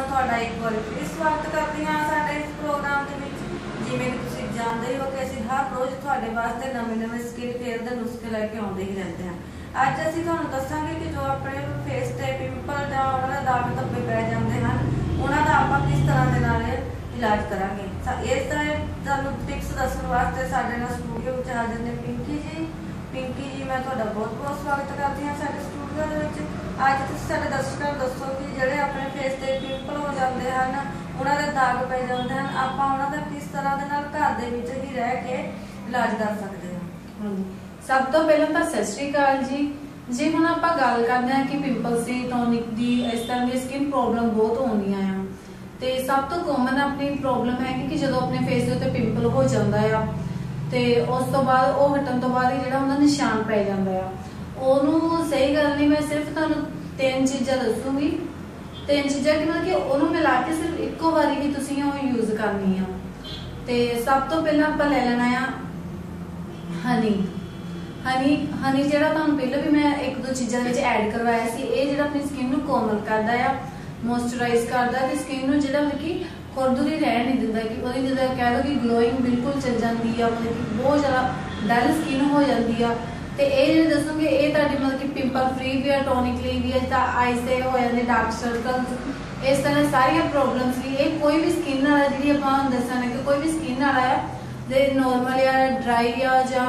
ਤੁਹਾਡਾ ਇੱਕ ਵਾਰ ਫਿਰ ਸਵਾਗਤ ਕਰਦੀ ਹਾਂ ਸਾਡੇ ਇਸ ਪ੍ਰੋਗਰਾਮ ਦੇ ਵਿੱਚ। ਜਿਵੇਂ ਕਿ ਤੁਸੀਂ ਜਾਣਦੇ ਹੋ ਕਿ ਅਸੀਂ ਹਰ ਰੋਜ਼ ਤੁਹਾਡੇ ਵਾਸਤੇ ਨਵੇਂ ਸਕਿਨ ਕੇਅਰ ਦੇ ਨੁਸਖੇ ਲੈ ਕੇ ਆਉਂਦੇ ਹੀ ਰਹਿੰਦੇ ਹਾਂ। ਅੱਜ ਅਸੀਂ ਤੁਹਾਨੂੰ ਦੱਸਾਂਗੇ ਕਿ ਜੋ ਆਪਣੇ ਫੇਸ ਤੇ ਪਿੰਪਲ ਜਾਂ ਉਹਨਾਂ ਦੇ ਦਾਗ ਧੱਬੇ ਪੈ ਜਾਂਦੇ ਹਨ, ਉਹਨਾਂ ਦਾ ਆਪਾਂ ਕਿਸ ਤਰ੍ਹਾਂ ਦੇ ਨਾਲ ਇਲਾਜ ਕਰਾਂਗੇ। ਇਸ ਤਰ੍ਹਾਂ ਤੁਹਾਨੂੰ ਟਿਪਸ ਦੱਸਣ ਵਾਸਤੇ ਸਾਡੇ ਨਾਲ ਸਟੂਡੀਓ ਵਿੱਚ ਹਾਜ਼ਰ ਨੇ ਪਿੰਕੀ ਜੀ। ਪਿੰਕੀ ਜੀ, मैं ਤੁਹਾਡਾ बहुत स्वागत करती हाँ साडे स्टूडियो दे विच। अज तुसीं साडे दर्शकों नूं दसो कि जिहड़े अपने फेस ते पिंपल हो जाते हैं, उन्हां दे दाग पै जाते हैं, आपां उन्हां दा किस तरह दे नाल घर दे विच ही रह के इलाज कर सकते हैं। सब तो पहले तो सत श्री अकाल जी। जे हुण आपां गल करदे हां कि पिंपल्स दी टॉनिक दी इस तरह दी स्किन प्रॉब्लम बहुत होंदियां आ, ते सब तो कॉमन अपनी प्रॉब्लम है कि जदों अपने फेस दे उत्ते पिंपल हो जांदा आ ते उस तो बाद वो हटन तो बाद ही जिहड़ा उहदा निशान पै जांदा आ। ओनू सही गल नहीं, मैं सिर्फ तुहानू तीन चीज़ां दसूंगी। तीन चीज़ां कि मतलब कि ओनू मिला के सिर्फ इक्को बारी ही तुसीं ओह यूज करनी आ। ते सब तो पहला आपां ले लेना आ हनी। हनी जिहड़ा तुहानू पहले भी मैं एक दो चीज़ां विच ऐड करवाया सी। ये जिहड़ा अपनी स्किन नू कोमल करदा आ, मॉइस्चराइज करदा ते स्किन नू जिहड़ा मतलब कि खुरदुरी रह नहीं दिंदा कि वो जिदा कह दो कि ग्लोइंग बिल्कुल चल जाती है, मतलब कि बहुत ज़्यादा डल स्किन हो जाती है। तो ये जो दसूँगी ये मतलब कि पिंपल फ्री भी है, टॉनिकली भी है, जिदा आई से हो जाते डार्क सर्कल, इस तरह सारिया प्रॉब्लम्स भी। ये कोई भी स्किन वाला जी आप दसा कि कोई भी स्किन वाला है जो नॉर्मल या ड्राई या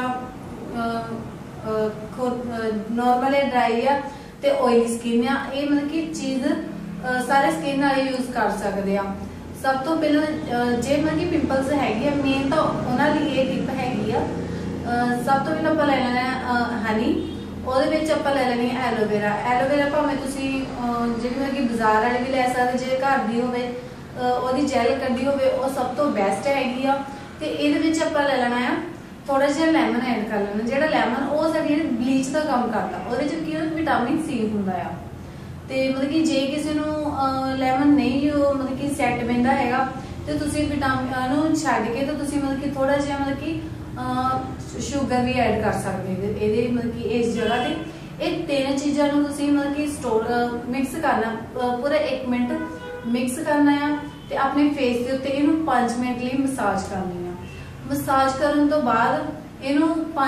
नॉर्मल या ड्राई या तो ऑयली स्किन आ, ये मतलब कि चीज़ सारे स्किन वाले यूज कर सकते हैं। सब तो पहले जे मतलब कि पिंपल्स हैगी मेन तो उन्होंने ये टिप हैगी आ। सब तो पहले आप ले लेना हनी, वो ले लेनी एलोवेरा। एलोवेरा भावें तुसी जी मतलब कि बाजार वाले भी लै सकते, जे घर की होदी जैल कड्डी होवे वो सब तो बेस्ट हैगी आ। ते इहदे विच आपां ले लेना आ थोड़ा जिहा लैमन ऐड कर लेना। जिहड़ा लैमन वो साडी ब्लीच का काम करदा, उहदे च की विटामिन सी हुंदा आ। ते मतलब कि जे किसी नूं लैमन नहीं मतलब कि सैट बैठा हैगा तो तुसी विटामिन नूं छड्ड के तो तुसी मतलब कि थोड़ा जिहा मतलब कि शुगर भी ऐड कर सकते हो ये मतलब कि इस जगह ते। ये तीन चीज़ों नूं तुसी मतलब कि स्टोर मिक्स करना, पूरा 1 मिनट मिक्स करना है ते अपने फेस के उत्ते इहनूं 5 मिनट लिए मसाज करनी है। मसाज करन तो बाद इनू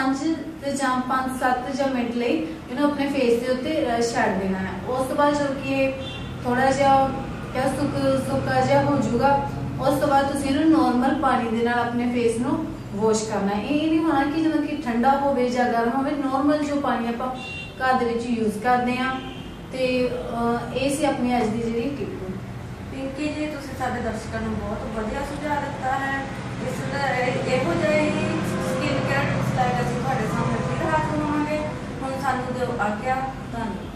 5-7 मिनट लिए इन्हों अपने फेस के उत्ते छड्ड देना है। उस तो बाद जो कि थोड़ा जिहा क्या सुक्का जिहा हो जाऊगा, उस तो बाद तुसीं इहनूं नॉर्मल पानी दे नाल अपने फेस नूं वॉश करना है। ये नहीं होना कि मतलब कि ठंडा होवे या गर्म होवे, नॉर्मल जो पानी आपां घर दे विच यूज करते हैं। ते ये सी अपनी अज दी जिहड़ी टिप। पिंकी जी, तुसीं साडे दर्शकों नूं बहुत वधिया सुझाव दिता है। इसलिए इहो जिही स्किन केयर टिप्स लैके असीं तुहाडे सामने फिर हाज़र होवांगे। हुण सानूं दिओ आग्या। धन्नवाद।